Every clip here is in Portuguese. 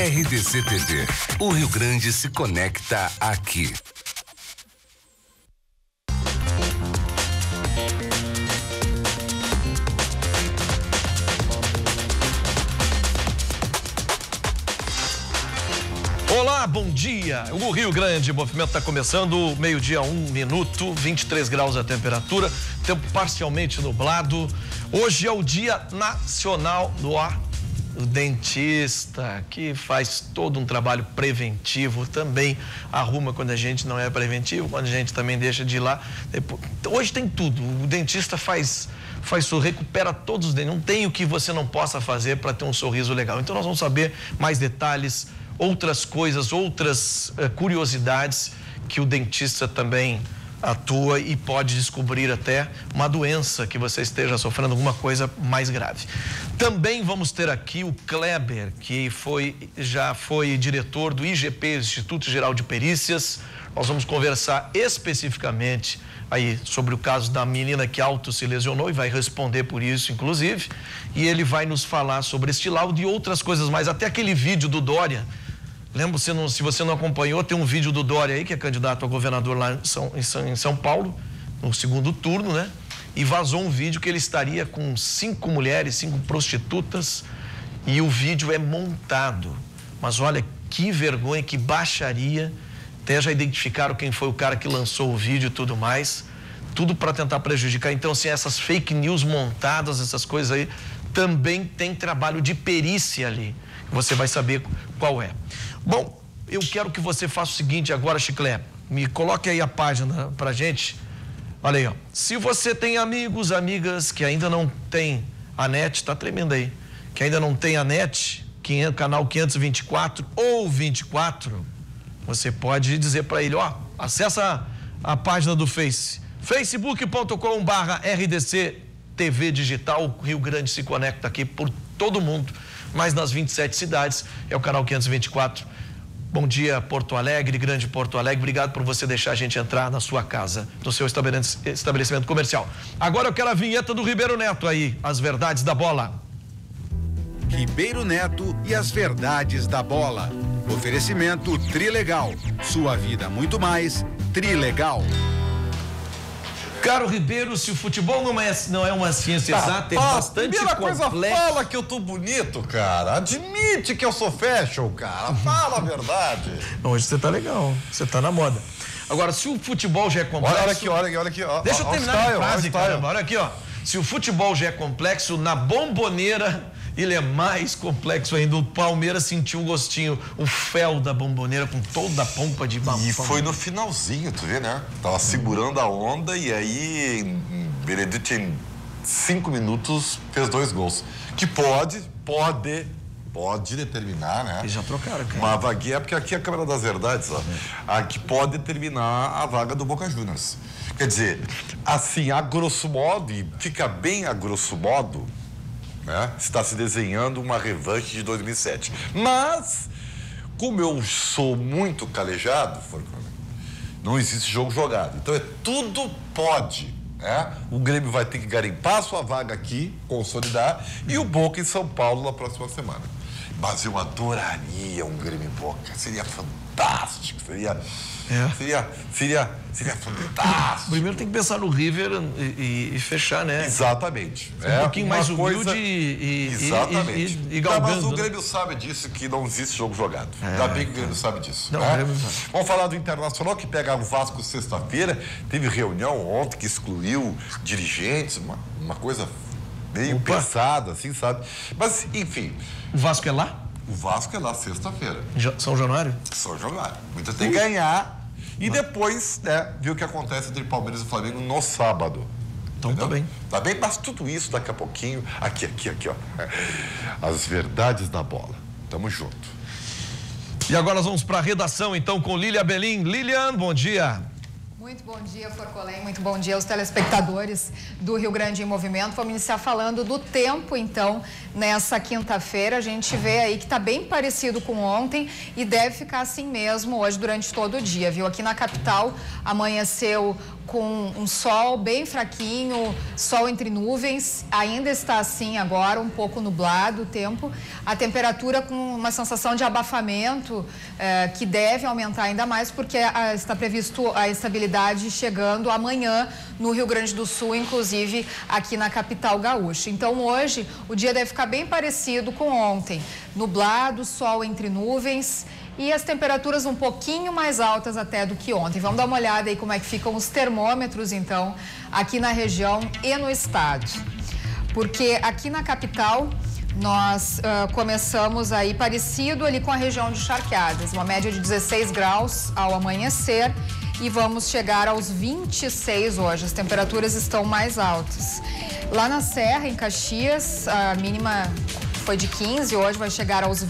RDC TV. O Rio Grande se conecta aqui. Olá, bom dia. O Rio Grande, o movimento está começando, meio-dia, 1 minuto, 23 graus a temperatura, tempo parcialmente nublado. Hoje é o Dia Nacional do Dentista, que faz todo um trabalho preventivo, também arruma quando a gente não é preventivo, quando a gente também deixa de ir lá. Hoje tem tudo, o dentista faz recupera todos os dentes, não tem o que você não possa fazer para ter um sorriso legal. Então nós vamos saber mais detalhes, outras coisas, outras curiosidades que o dentista também atua e pode descobrir até uma doença que você esteja sofrendo, alguma coisa mais grave. Também vamos ter aqui o Kleber, que já foi diretor do IGP, Instituto Geral de Perícias. Nós vamos conversar especificamente aí sobre o caso da menina que auto se lesionou e vai responder por isso, inclusive. E ele vai nos falar sobre este laudo e outras coisas mais, até aquele vídeo do Dória. Lembra, se você não acompanhou, tem um vídeo do Dória aí, que é candidato a governador lá em São Paulo, no segundo turno, né? E vazou um vídeo que ele estaria com 5 mulheres, 5 prostitutas, e o vídeo é montado. Mas olha, que vergonha, que baixaria. Até já identificaram quem foi o cara que lançou o vídeo e tudo mais. Tudo para tentar prejudicar. Então, assim, essas fake news montadas, essas coisas aí, também tem trabalho de perícia ali. Você vai saber qual é. Bom, eu quero que você faça o seguinte agora, Chiclé. Me coloque aí a página pra gente. Olha aí, ó. Se você tem amigos, amigas que ainda não tem a NET, tá tremendo aí, que ainda não tem a NET, canal 524 ou 24, você pode dizer para ele, ó, acessa a página do Face, facebook.com/RDC TV Digital. Rio Grande se conecta aqui por todo mundo, mas nas 27 cidades é o canal 524. Bom dia, Porto Alegre, Grande Porto Alegre. Obrigado por você deixar a gente entrar na sua casa, no seu estabelecimento comercial. Agora eu quero a vinheta do Ribeiro Neto aí, as verdades da bola. Ribeiro Neto e as verdades da bola. Oferecimento Trilegal. Sua vida muito mais Trilegal. Caro Ribeiro, se o futebol não é uma ciência exata, é bastante complexo. Coisa, fala que eu tô bonito, cara. Admite que eu sou fashion, cara. Fala a verdade. Hoje você tá legal, você tá na moda. Agora, se o futebol já é complexo... Olha aqui, ó. Deixa eu terminar a frase, caramba. Olha aqui, ó. Se o futebol já é complexo, na Bomboneira ele é mais complexo ainda. O Palmeiras sentiu um gostinho, o fel da Bomboneira com toda a pompa de bambu. E foi no finalzinho, tu vê, né? Tava segurando a onda e aí Benedito em 5 minutos fez 2 gols. Que pode determinar, né? Eles já trocaram, cara. Uma vaguinha, porque aqui é a Câmara das Verdades, ó. Aqui pode determinar a vaga do Boca Juniors. Quer dizer, assim, a grosso modo, e fica bem a grosso modo, né? Está se desenhando uma revanche de 2007. Mas, como eu sou muito calejado, não existe jogo jogado. Então, tudo pode, né? O Grêmio vai ter que garimpar a sua vaga aqui, consolidar, e o Boca em São Paulo na próxima semana. Mas eu adoraria um Grêmio Boca. Seria fantástico, seria fantástico. Primeiro tem que pensar no River e fechar, né? Exatamente. Um pouquinho mais humilde exatamente. e galgando. Mas o Grêmio sabe disso, que não existe jogo jogado. Ainda bem que o Grêmio sabe disso. Não, né? o Grêmio sabe. Vamos falar do Internacional, que pega o Vasco sexta-feira. Teve reunião ontem que excluiu dirigentes, uma coisa meio pesada, assim, sabe? Mas, enfim. O Vasco é lá? O Vasco é lá sexta-feira. São Januário? São Januário. Muita tem que ganhar. E depois, né, ver o que acontece entre Palmeiras e Flamengo no sábado. Então tá bem. Tá bem, mas tudo isso daqui a pouquinho. Aqui, ó. As verdades da bola. Tamo junto. E agora nós vamos para a redação, então, com Lília Belim. Lilian, bom dia. Muito bom dia, Forcolém. Muito bom dia aos telespectadores do Rio Grande em Movimento. Vamos iniciar falando do tempo, então, nessa quinta-feira. A gente vê aí que está bem parecido com ontem e deve ficar assim mesmo hoje durante todo o dia, viu? Aqui na capital amanheceu com um sol bem fraquinho, sol entre nuvens, ainda está assim agora, um pouco nublado o tempo. A temperatura com uma sensação de abafamento, que deve aumentar ainda mais, porque está previsto a instabilidade chegando amanhã no Rio Grande do Sul, inclusive aqui na capital gaúcha. Então hoje o dia deve ficar bem parecido com ontem, nublado, sol entre nuvens e as temperaturas um pouquinho mais altas até do que ontem. Vamos dar uma olhada aí como é que ficam os termômetros, então, aqui na região e no estado. Porque aqui na capital nós começamos aí parecido ali com a região de Charqueadas, uma média de 16 graus ao amanhecer e vamos chegar aos 26 hoje. As temperaturas estão mais altas. Lá na Serra, em Caxias, a mínima foi de 15, hoje vai chegar aos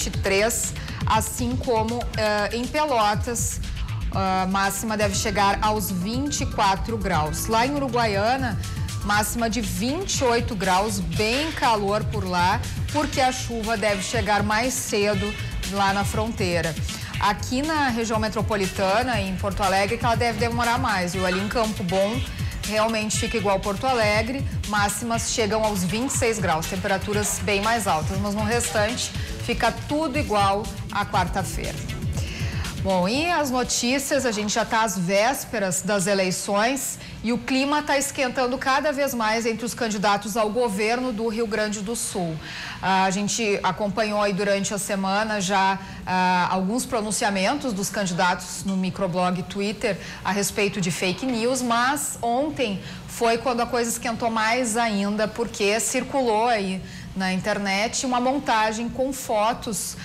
23, assim como em Pelotas, a máxima deve chegar aos 24 graus. Lá em Uruguaiana, máxima de 28 graus, bem calor por lá, porque a chuva deve chegar mais cedo lá na fronteira. Aqui na região metropolitana, em Porto Alegre, que ela deve demorar mais, viu? Ali em Campo Bom, realmente fica igual Porto Alegre, máximas chegam aos 26 graus, temperaturas bem mais altas, mas no restante fica tudo igual à quarta-feira. Bom, e as notícias, a gente já está às vésperas das eleições e o clima está esquentando cada vez mais entre os candidatos ao governo do Rio Grande do Sul. A gente acompanhou aí durante a semana já alguns pronunciamentos dos candidatos no microblog Twitter a respeito de fake news, mas ontem foi quando a coisa esquentou mais ainda, porque circulou aí na internet uma montagem com fotos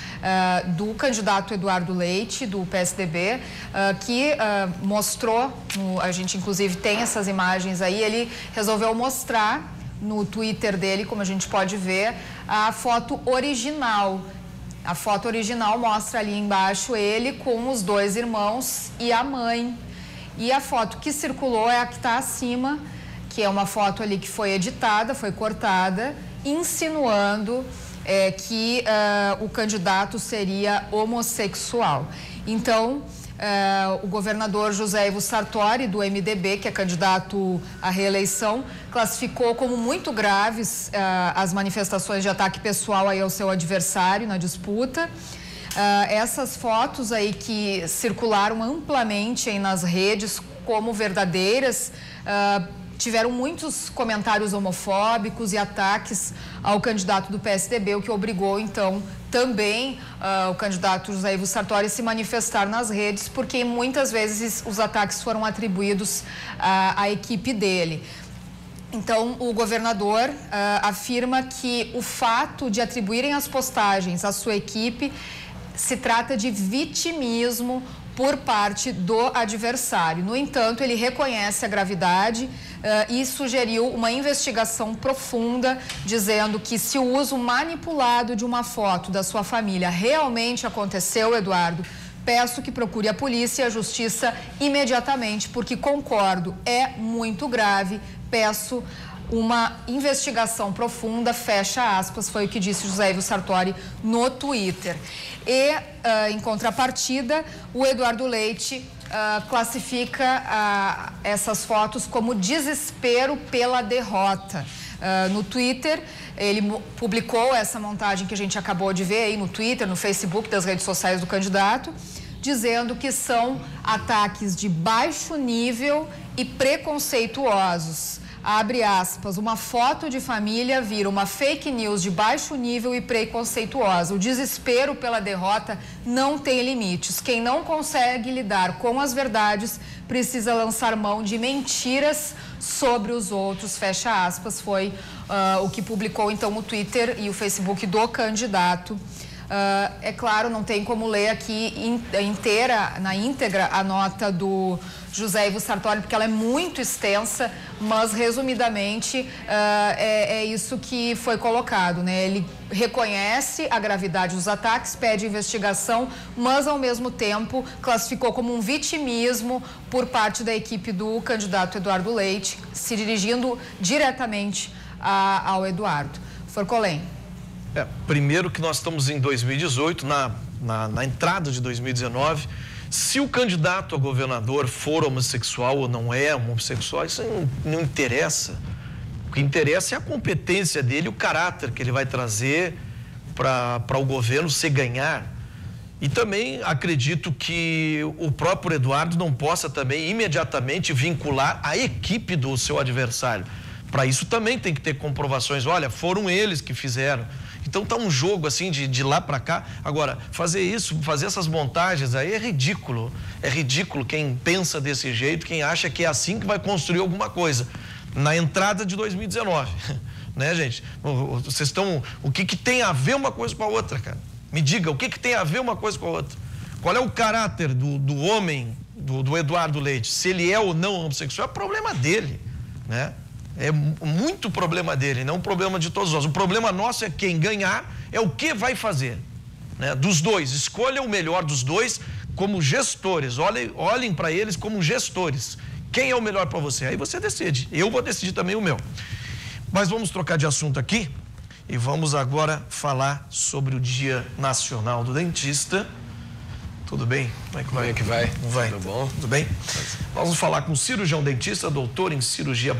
do candidato Eduardo Leite, do PSDB, que mostrou, a gente inclusive tem essas imagens aí, ele resolveu mostrar no Twitter dele, como a gente pode ver, a foto original. A foto original mostra ali embaixo ele com os dois irmãos e a mãe. E a foto que circulou é a que está acima, que é uma foto ali que foi editada, foi cortada, insinuando que o candidato seria homossexual. Então, o governador José Ivo Sartori, do MDB, que é candidato à reeleição, classificou como muito graves as manifestações de ataque pessoal aí ao seu adversário na disputa. Essas fotos aí que circularam amplamente aí nas redes como verdadeiras, tiveram muitos comentários homofóbicos e ataques ao candidato do PSDB, o que obrigou, então, também o candidato José Ivo Sartori a se manifestar nas redes, porque muitas vezes os ataques foram atribuídos à equipe dele. Então, o governador afirma que o fato de atribuírem as postagens à sua equipe se trata de vitimismo por parte do adversário. No entanto, ele reconhece a gravidade e sugeriu uma investigação profunda, dizendo que se o uso manipulado de uma foto da sua família realmente aconteceu, Eduardo, peço que procure a polícia e a justiça imediatamente, porque concordo, é muito grave, peço uma investigação profunda, fecha aspas, foi o que disse José Ivo Sartori no Twitter. E, em contrapartida, o Eduardo Leite classifica essas fotos como desespero pela derrota. No Twitter, ele publicou essa montagem que a gente acabou de ver aí no Twitter, no Facebook, das redes sociais do candidato, dizendo que são ataques de baixo nível e preconceituosos. Abre aspas, uma foto de família vira uma fake news de baixo nível e preconceituosa. O desespero pela derrota não tem limites. Quem não consegue lidar com as verdades precisa lançar mão de mentiras sobre os outros, fecha aspas, foi o que publicou então o Twitter e o Facebook do candidato. É claro, não tem como ler aqui na íntegra a nota do José Ivo Sartori, porque ela é muito extensa, mas resumidamente é isso que foi colocado, né? Ele reconhece a gravidade dos ataques, pede investigação, mas ao mesmo tempo classificou como um vitimismo por parte da equipe do candidato Eduardo Leite, se dirigindo diretamente ao Eduardo. Forcolém. Primeiro que nós estamos em 2018, na entrada de 2019, Se o candidato a governador for homossexual ou não é homossexual, isso não interessa. O que interessa é a competência dele, o caráter que ele vai trazer para o governo se ganhar. E também acredito que o próprio Eduardo não possa também imediatamente vincular a equipe do seu adversário. Para isso também tem que ter comprovações. Olha, foram eles que fizeram. Então tá um jogo assim de lá para cá. Agora, fazer isso, fazer essas montagens aí é ridículo. É ridículo quem pensa desse jeito, quem acha que é assim que vai construir alguma coisa. Na entrada de 2019, né, gente? Vocês estão... O que tem a ver uma coisa com a outra, cara? Me diga, o que tem a ver uma coisa com a outra? Qual é o caráter do homem, do Eduardo Leite? Se ele é ou não homossexual, é problema dele, né? É muito problema dele, não um problema de todos nós. O problema nosso é quem ganhar é o que vai fazer, né? Dos dois, escolha o melhor dos dois como gestores, olhem para eles como gestores. Quem é o melhor para você? Aí você decide. Eu vou decidir também o meu. Mas vamos trocar de assunto aqui e vamos agora falar sobre o Dia Nacional do Dentista. Tudo bem? Como é que vai? Como vai? Tudo bom? Tudo bem? Vamos falar com o cirurgião dentista, doutor em cirurgia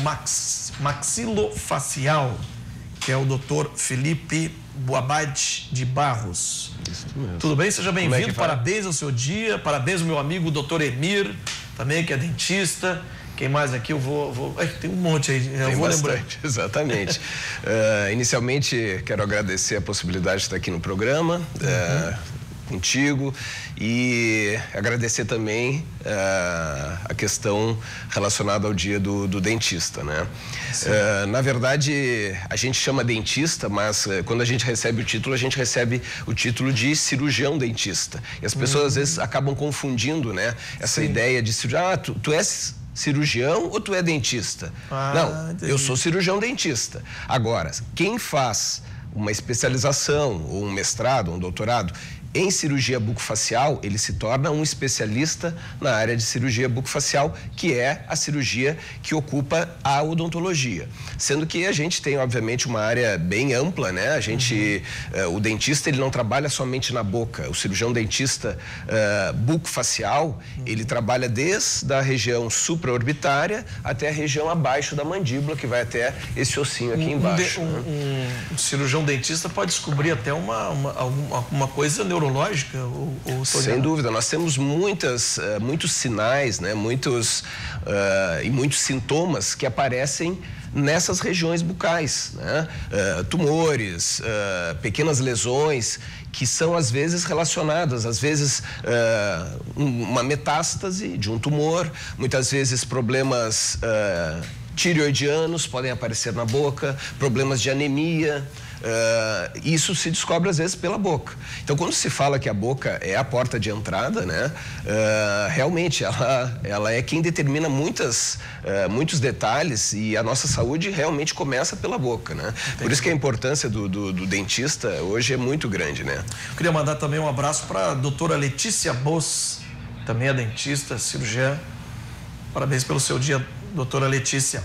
bucomaxilofacial, que é o doutor Felipe Boabad de Barros. Isso mesmo. Tudo bem? Seja bem-vindo. Parabéns ao seu dia. Parabéns ao meu amigo doutor Emir, também, que é dentista. Quem mais aqui? Eu vou... Tem um monte aí, eu vou lembrar. Exatamente. Inicialmente, quero agradecer a possibilidade de estar aqui no programa, contigo, e agradecer também a questão relacionada ao dia do dentista, né? Na verdade, a gente chama dentista, mas quando a gente recebe a gente recebe o título de cirurgião dentista. E as pessoas às vezes acabam confundindo, né? Essa ideia de cirurgião. Tu és cirurgião ou tu é dentista? Não, entendi. Eu sou cirurgião dentista. Agora, quem faz uma especialização, ou um mestrado, um doutorado em cirurgia bucofacial, ele se torna um especialista na área de cirurgia bucofacial, que é a cirurgia que ocupa a odontologia. Sendo que a gente tem, obviamente, uma área bem ampla, né? A gente, o dentista, ele não trabalha somente na boca. O cirurgião dentista bucofacial, ele trabalha desde a região supraorbitária até a região abaixo da mandíbula, que vai até esse ossinho aqui embaixo. Um cirurgião dentista pode descobrir até alguma coisa neurológica? Sem dúvida, nós temos muitos sinais, né? Muitos sintomas que aparecem nessas regiões bucais, né? Tumores, pequenas lesões que são às vezes relacionadas, às vezes uma metástase de um tumor, muitas vezes problemas tireoidianos podem aparecer na boca, problemas de anemia. Isso se descobre às vezes pela boca. Então, quando se fala que a boca é a porta de entrada, né, realmente ela é quem determina muitos detalhes, e a nossa saúde realmente começa pela boca, né? Por isso que a importância do dentista hoje é muito grande, né? Eu queria mandar também um abraço para a doutora Letícia Bos, também é dentista, cirurgiã. Parabéns pelo seu dia, doutora Letícia.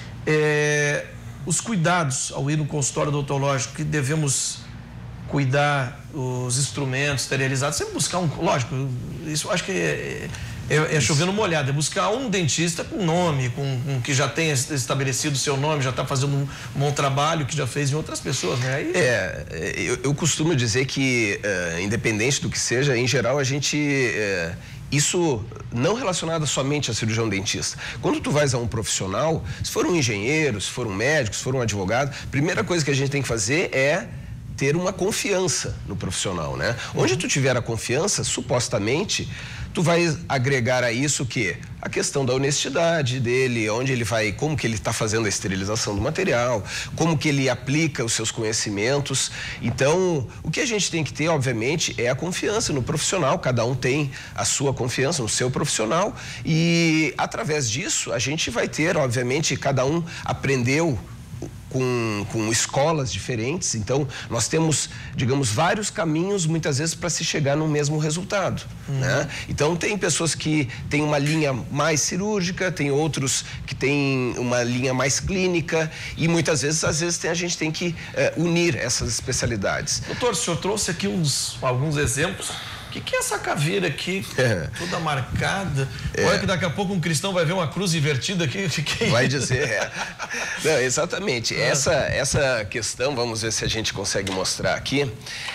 Os cuidados ao ir no consultório odontológico, que devemos cuidar os instrumentos esterilizados, sempre buscar lógico, isso acho que é chovendo molhado, é buscar um dentista com nome, com que já tenha estabelecido o seu nome, já está fazendo um bom trabalho, que já fez em outras pessoas, né? Eu costumo dizer que, independente do que seja, em geral a gente... Isso não relacionado somente a cirurgião dentista. Quando tu vais a um profissional, se for um engenheiro, se for um médico, se for um advogado, a primeira coisa que a gente tem que fazer é ter uma confiança no profissional, né? Onde tu tiver a confiança, supostamente, tu vai agregar a isso o quê? A questão da honestidade dele, onde ele vai, como que ele está fazendo a esterilização do material, como que ele aplica os seus conhecimentos. Então, o que a gente tem que ter, obviamente, é a confiança no profissional. Cada um tem a sua confiança no seu profissional e, através disso, a gente vai ter, obviamente, cada um aprendeu com escolas diferentes, então nós temos, digamos, vários caminhos muitas vezes para se chegar no mesmo resultado, né? Então tem pessoas que têm uma linha mais cirúrgica, tem outros que têm uma linha mais clínica e muitas vezes, a gente tem que unir essas especialidades. Doutor, o senhor trouxe aqui alguns exemplos O que é essa caveira aqui, toda marcada? Olha que daqui a pouco um cristão vai ver uma cruz invertida aqui. Vai dizer, Não, exatamente. Essa questão, vamos ver se a gente consegue mostrar aqui.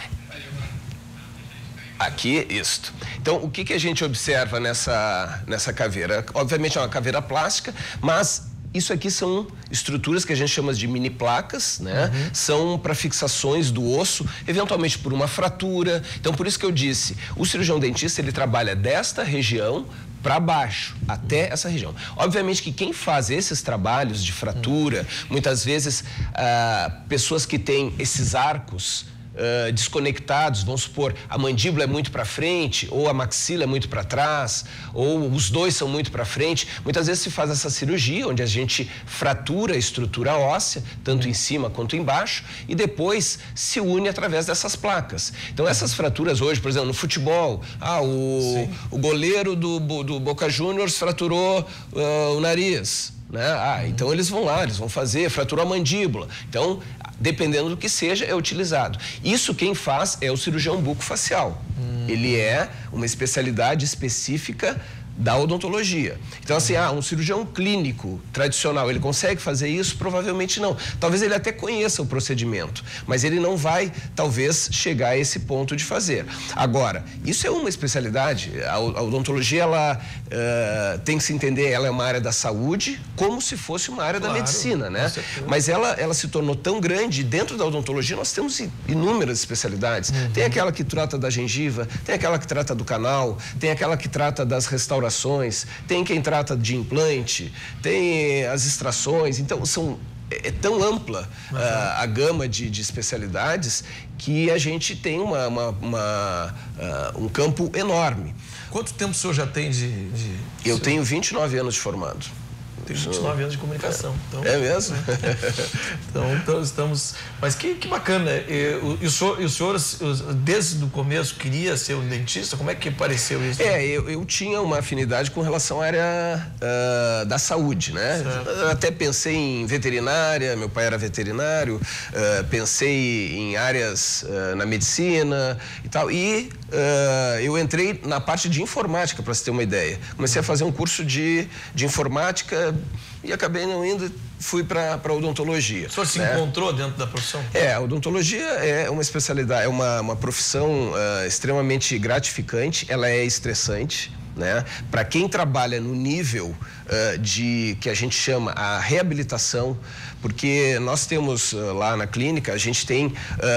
Aqui, isto. Então, o que a gente observa nessa caveira? Obviamente é uma caveira plástica, mas isso aqui são estruturas que a gente chama de mini placas, né? São para fixações do osso, eventualmente por uma fratura. Então, por isso que eu disse, o cirurgião dentista, ele trabalha desta região para baixo, até essa região. Obviamente que quem faz esses trabalhos de fratura, muitas vezes pessoas que têm esses arcos desconectados, vamos supor, a mandíbula é muito para frente, ou a maxila é muito para trás, ou os dois são muito para frente. Muitas vezes se faz essa cirurgia, onde a gente fratura a estrutura óssea, tanto em cima quanto embaixo, e depois se une através dessas placas. Então, essas fraturas hoje, por exemplo, no futebol, o goleiro do Boca Juniors fraturou o nariz, né? Então eles vão lá, eles vão fazer, fraturou a mandíbula. Então, dependendo do que seja, é utilizado. Isso quem faz é o cirurgião bucofacial. Ele é uma especialidade específica da odontologia. Então, assim, um cirurgião clínico tradicional, ele consegue fazer isso? Provavelmente não. Talvez ele até conheça o procedimento, mas ele não vai, talvez, chegar a esse ponto de fazer. Agora, isso é uma especialidade. A odontologia, ela tem que se entender, ela é uma área da saúde, como se fosse uma área da medicina, né? Mas ela se tornou tão grande, dentro da odontologia nós temos inúmeras especialidades. Tem aquela que trata da gengiva, tem aquela que trata do canal, tem aquela que trata das restaurações, tem quem trata de implante, tem as extrações. Então, é tão ampla a gama de especialidades que a gente tem um campo enorme. Quanto tempo o senhor já tem Eu tenho 29 anos de formado. Tem 29 anos de comunicação. Então, é mesmo? Então estamos... Mas que bacana. E o senhor, desde o começo, queria ser um dentista? Como é que apareceu isso? Eu tinha uma afinidade com relação à área da saúde, né? Eu até pensei em veterinária, meu pai era veterinário, pensei em áreas na medicina e tal. E eu entrei na parte de informática, para você ter uma ideia. Comecei a fazer um curso de informática e acabei não indo, fui para odontologia. O senhor se encontrou dentro da profissão? A odontologia é uma especialidade, é uma profissão extremamente gratificante, ela é estressante, né? Para quem trabalha no nível que a gente chama a reabilitação, porque nós temos lá na clínica, a gente tem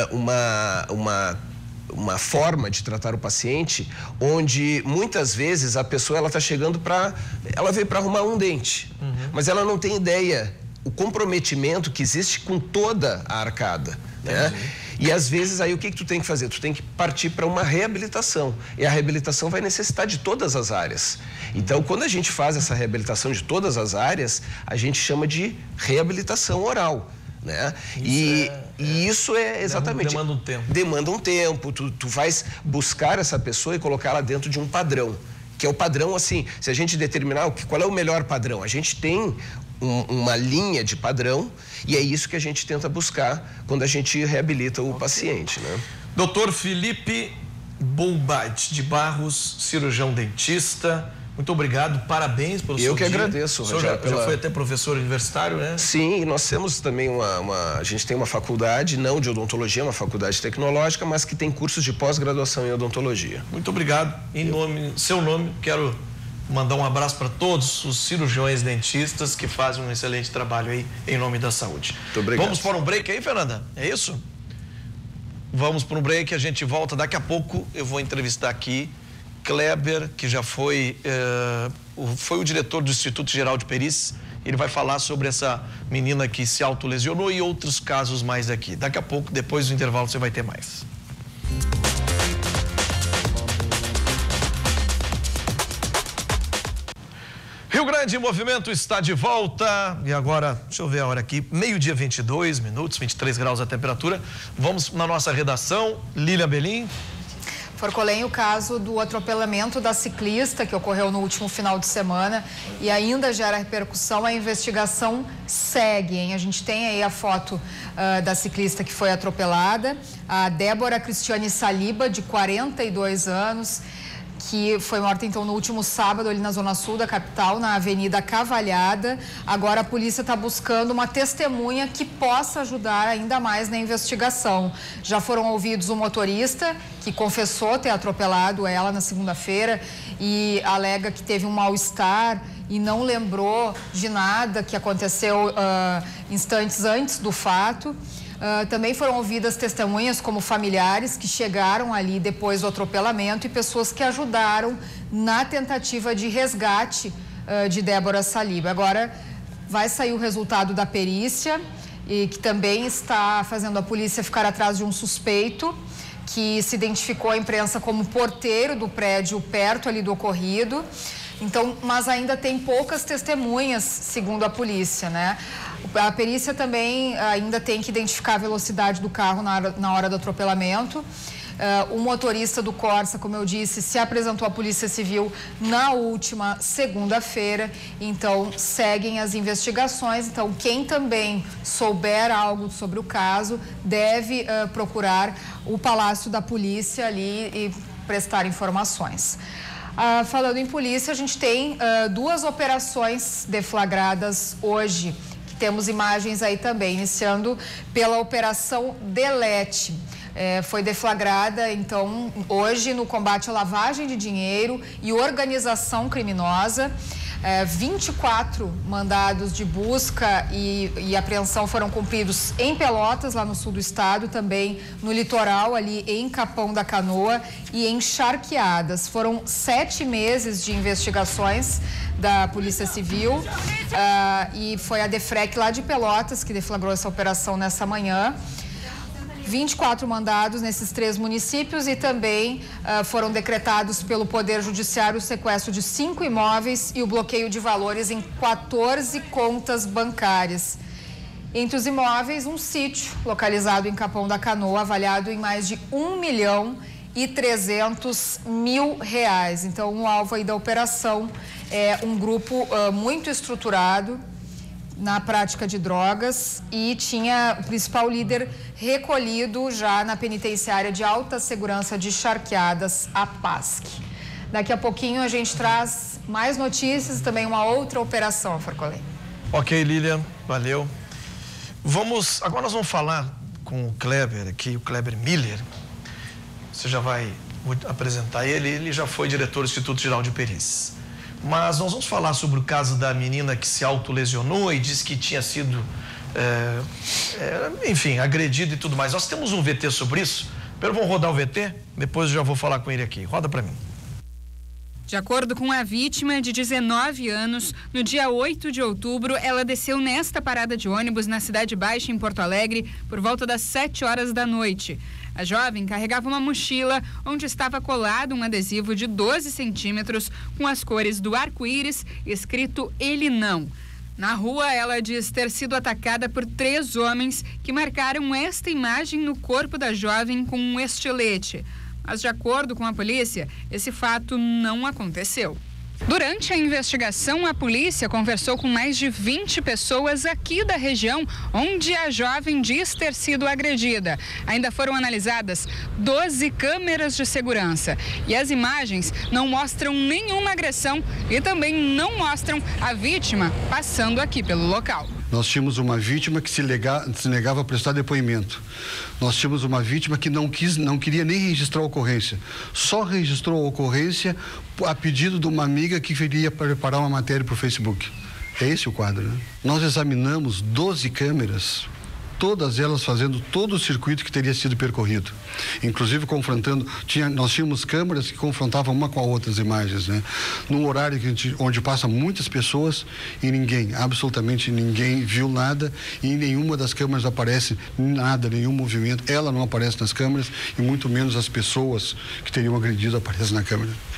uma forma de tratar o paciente, onde muitas vezes a pessoa ela está chegando ela veio para arrumar um dente, mas ela não tem ideia o comprometimento que existe com toda a arcada, né? E às vezes aí o que tu tem que fazer? Tu tem que partir para uma reabilitação, e a reabilitação vai necessitar de todas as áreas. Então, quando a gente faz essa reabilitação de todas as áreas, a gente chama de reabilitação oral, né? Isso é exatamente... Demanda um tempo. Demanda um tempo. Tu vais buscar essa pessoa e colocá-la dentro de um padrão, que é o padrão, assim, se a gente determinar qual é o melhor padrão, a gente tem uma linha de padrão e é isso que a gente tenta buscar quando a gente reabilita o paciente, né? Doutor Felipe Boubade de Barros, cirurgião dentista, muito obrigado, parabéns pelo seu dia. Eu que agradeço, Rogério. Já foi até professor universitário, né? Sim, nós temos também a gente tem uma faculdade, não de odontologia, uma faculdade tecnológica, mas que tem cursos de pós-graduação em odontologia. Muito obrigado. Seu nome, quero mandar um abraço para todos os cirurgiões dentistas que fazem um excelente trabalho aí em nome da saúde. Muito obrigado. Vamos para um break aí, Fernanda? É isso? Vamos para um break, a gente volta. Daqui a pouco eu vou entrevistar aqui Kleber, que já foi o diretor do Instituto Geral de Perícias. Ele vai falar sobre essa menina que se autolesionou e outros casos mais aqui. Daqui a pouco, depois do intervalo, você vai ter mais. Rio Grande em Movimento está de volta. E agora, deixa eu ver a hora aqui, 12h, 22 minutos, 23 graus a temperatura. Vamos na nossa redação. Lília Belim. Forcolém, o caso do atropelamento da ciclista que ocorreu no último final de semana e ainda gera repercussão. A investigação segue, hein? A gente tem aí a foto da ciclista que foi atropelada, a Débora Cristiane Saliba, de 42 anos, que foi morta então no último sábado ali na zona sul da capital, na Avenida Cavalhada. Agora a polícia está buscando uma testemunha que possa ajudar ainda mais na investigação. Já foram ouvidos o motorista, que confessou ter atropelado ela na segunda-feira e alega que teve um mal-estar e não lembrou de nada que aconteceu instantes antes do fato. Também foram ouvidas testemunhas como familiares que chegaram ali depois do atropelamento e pessoas que ajudaram na tentativa de resgate de Débora Saliba. Agora vai sair o resultado da perícia e que também está fazendo a polícia ficar atrás de um suspeito que se identificou à imprensa como porteiro do prédio perto ali do ocorrido. Então, mas ainda tem poucas testemunhas, segundo a polícia, né? A perícia também ainda tem que identificar a velocidade do carro na hora do atropelamento. O motorista do Corsa, como eu disse, se apresentou à Polícia Civil na última segunda-feira. Então, seguem as investigações. Então, quem também souber algo sobre o caso deve procurar o Palácio da Polícia ali e prestar informações. Falando em polícia, a gente tem duas operações deflagradas hoje. Temos imagens aí também, iniciando pela Operação Delete. Foi deflagrada, então, hoje no combate à lavagem de dinheiro e organização criminosa. 24 mandados de busca e apreensão foram cumpridos em Pelotas, lá no sul do estado, também no litoral, ali em Capão da Canoa e em Charqueadas. Foram 7 meses de investigações da Polícia Civil e foi a Defrec lá de Pelotas que deflagrou essa operação nessa manhã. 24 mandados nesses 3 municípios e também foram decretados pelo Poder Judiciário o sequestro de 5 imóveis e o bloqueio de valores em 14 contas bancárias. Entre os imóveis, um sítio localizado em Capão da Canoa, avaliado em mais de R$1.300.000. Então, o alvo aí da operação é um grupo muito estruturado na prática de drogas e tinha o principal líder recolhido já na penitenciária de alta segurança de Charqueadas, a PASC. Daqui a pouquinho a gente traz mais notícias e também uma outra operação, Forcolém. Ok, Lilian, valeu. Agora nós vamos falar com o Kleber aqui, o Kleber Miller. Você já vai apresentar ele já foi diretor do Instituto Geral de Perícias. Mas nós vamos falar sobre o caso da menina que se autolesionou e disse que tinha sido, enfim, agredida e tudo mais. Nós temos um VT sobre isso. Primeiro vamos rodar o VT, depois eu já vou falar com ele aqui. Roda para mim. De acordo com a vítima, de 19 anos, no dia 8 de outubro, ela desceu nesta parada de ônibus na Cidade Baixa, em Porto Alegre, por volta das 7 horas da noite. A jovem carregava uma mochila onde estava colado um adesivo de 12 centímetros com as cores do arco-íris escrito "Ele Não". Na rua, ela diz ter sido atacada por 3 homens que marcaram esta imagem no corpo da jovem com um estilete. Mas, de acordo com a polícia, esse fato não aconteceu. Durante a investigação, a polícia conversou com mais de 20 pessoas aqui da região onde a jovem diz ter sido agredida. Ainda foram analisadas 12 câmeras de segurança e as imagens não mostram nenhuma agressão e também não mostram a vítima passando aqui pelo local. Nós tínhamos uma vítima que se negava a prestar depoimento. Nós tínhamos uma vítima que não queria nem registrar a ocorrência. Só registrou a ocorrência a pedido de uma amiga que queria preparar uma matéria para o Facebook. É esse o quadro, né? Nós examinamos 12 câmeras, todas elas fazendo todo o circuito que teria sido percorrido. Inclusive confrontando, nós tínhamos câmeras que confrontavam uma com a outra as imagens, né? Num horário onde passa muitas pessoas e absolutamente ninguém viu nada e em nenhuma das câmeras aparece nada, nenhum movimento. Ela não aparece nas câmeras e muito menos as pessoas que teriam agredido aparecem na câmera.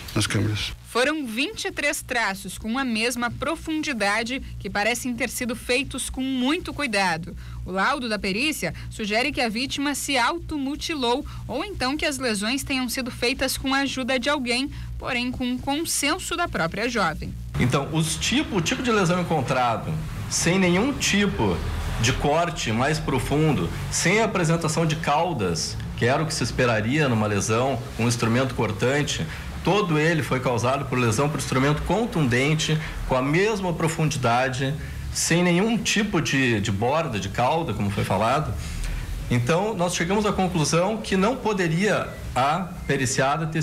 nas câmeras. Foram 23 traços com a mesma profundidade que parecem ter sido feitos com muito cuidado. O laudo da perícia sugere que a vítima se automutilou ou então que as lesões tenham sido feitas com a ajuda de alguém, porém com consenso da própria jovem. Então, o tipo de lesão encontrado, sem nenhum tipo de corte mais profundo, sem a apresentação de caudas, que era o que se esperaria numa lesão, um instrumento cortante, todo ele foi causado por lesão por instrumento contundente, com a mesma profundidade, sem nenhum tipo de borda, de cauda, como foi falado. Então, nós chegamos à conclusão que não poderia a periciada ter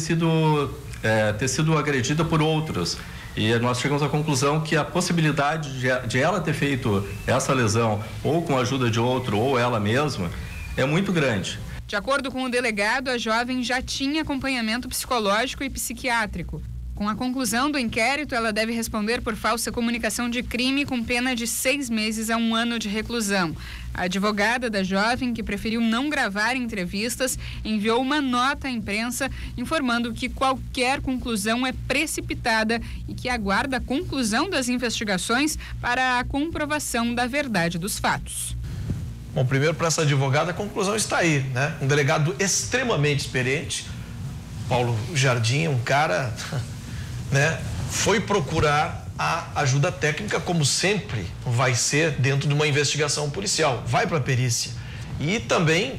sido agredida por outros. E nós chegamos à conclusão que a possibilidade de ela ter feito essa lesão ou com a ajuda de outro ou ela mesma é muito grande. De acordo com o delegado, a jovem já tinha acompanhamento psicológico e psiquiátrico. Com a conclusão do inquérito, ela deve responder por falsa comunicação de crime com pena de 6 meses a 1 ano de reclusão. A advogada da jovem, que preferiu não gravar entrevistas, enviou uma nota à imprensa informando que qualquer conclusão é precipitada e que aguarda a conclusão das investigações para a comprovação da verdade dos fatos. Bom, primeiro, para essa advogada, a conclusão está aí, né? Um delegado extremamente experiente, Paulo Jardim, um cara, né? Foi procurar a ajuda técnica, como sempre vai ser dentro de uma investigação policial. Vai para a perícia. E também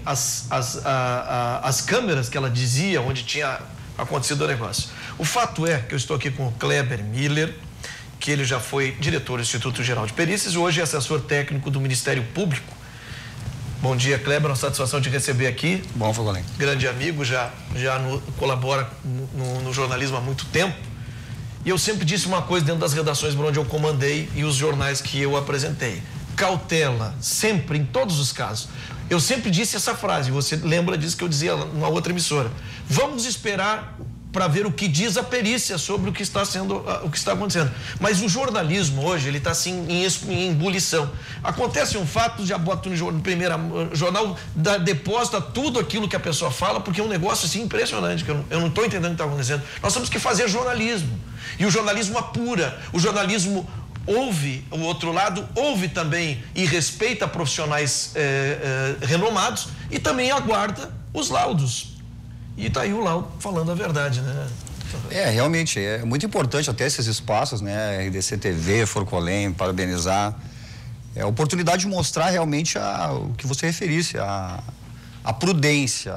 as câmeras que ela dizia onde tinha acontecido o negócio. O fato é que eu estou aqui com o Kleber Miller, que ele já foi diretor do Instituto Geral de Perícias e hoje é assessor técnico do Ministério Público. Bom dia, Kleber, uma satisfação te receber aqui. Bom, Fogolém. Grande amigo, já colabora no jornalismo há muito tempo. E eu sempre disse uma coisa dentro das redações por onde eu comandei e os jornais que eu apresentei. Cautela, sempre, em todos os casos. Eu sempre disse essa frase, você lembra disso que eu dizia numa outra emissora. Vamos esperar para ver o que diz a perícia sobre o que está acontecendo. Mas o jornalismo hoje, ele está assim em ebulição. Acontece um fato, já bota no primeiro jornal, deposita tudo aquilo que a pessoa fala, porque é um negócio assim impressionante, que eu não estou entendendo o que está acontecendo. Nós temos que fazer jornalismo. E o jornalismo apura, o jornalismo ouve o outro lado, ouve também e respeita profissionais renomados e também aguarda os laudos. E tá aí o laudo falando a verdade, né? Realmente, é muito importante até esses espaços, né? RDC TV, Forcolém, parabenizar. É a oportunidade de mostrar realmente o que você referisse, a prudência.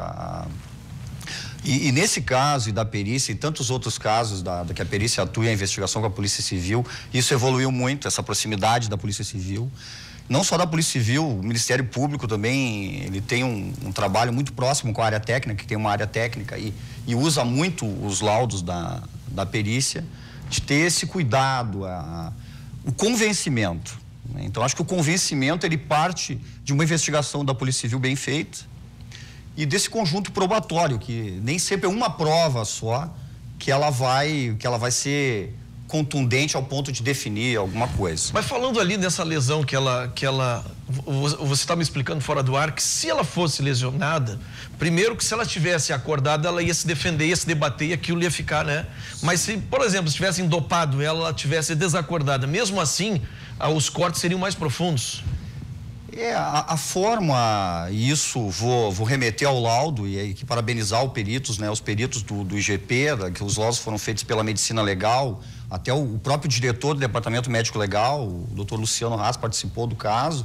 E nesse caso, e da perícia, e tantos outros casos que a perícia atua e a investigação com a Polícia Civil, isso evoluiu muito, essa proximidade da Polícia Civil. Não só da Polícia Civil, o Ministério Público também, ele tem um trabalho muito próximo com a área técnica, que tem uma área técnica e usa muito os laudos da perícia, de ter esse cuidado, o convencimento. Né? Então, acho que o convencimento, ele parte de uma investigação da Polícia Civil bem feita e desse conjunto probatório, que nem sempre é uma prova só que ela vai ser contundente ao ponto de definir alguma coisa. Mas falando ali nessa lesão que ela você está me explicando fora do ar, que se ela fosse lesionada, primeiro que se ela tivesse acordada, ela ia se defender, ia se debater e aquilo ia ficar, né? Mas se, por exemplo, se tivessem dopado ela tivesse desacordada, mesmo assim, os cortes seriam mais profundos. A forma, e isso vou remeter ao laudo e aí que parabenizar os peritos, né? Os peritos do IGP, que os laudos foram feitos pela medicina legal, até o próprio diretor do Departamento Médico Legal, o Dr. Luciano Haas, participou do caso.